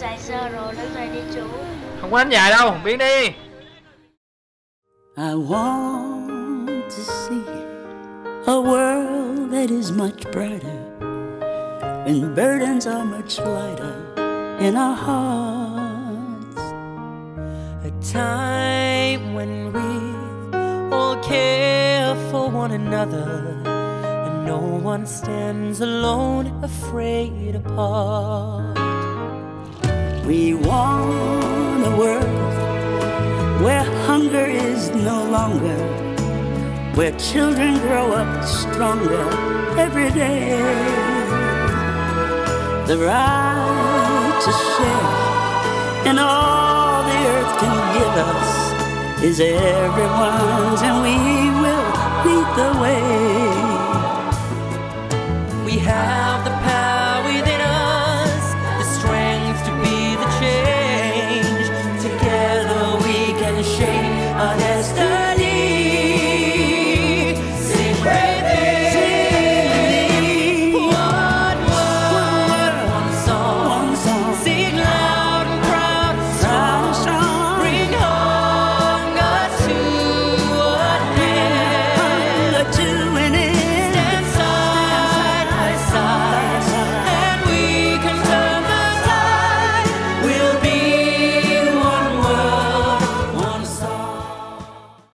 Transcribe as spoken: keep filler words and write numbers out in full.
dậy giờ rồi, đứng dậy đi chú. Không có đánh dài đâu, biến đi. I want to see a world that is much brighter, when burdens are much lighter in our hearts. A time when we all care for one another, and no one stands alone, afraid apart. We want a world where hunger is no longer, where children grow up stronger every day. The right to share in all the earth can give us is everyone's, and we will lead the way. We have the power within us, the strength to be the change. Together we can shape our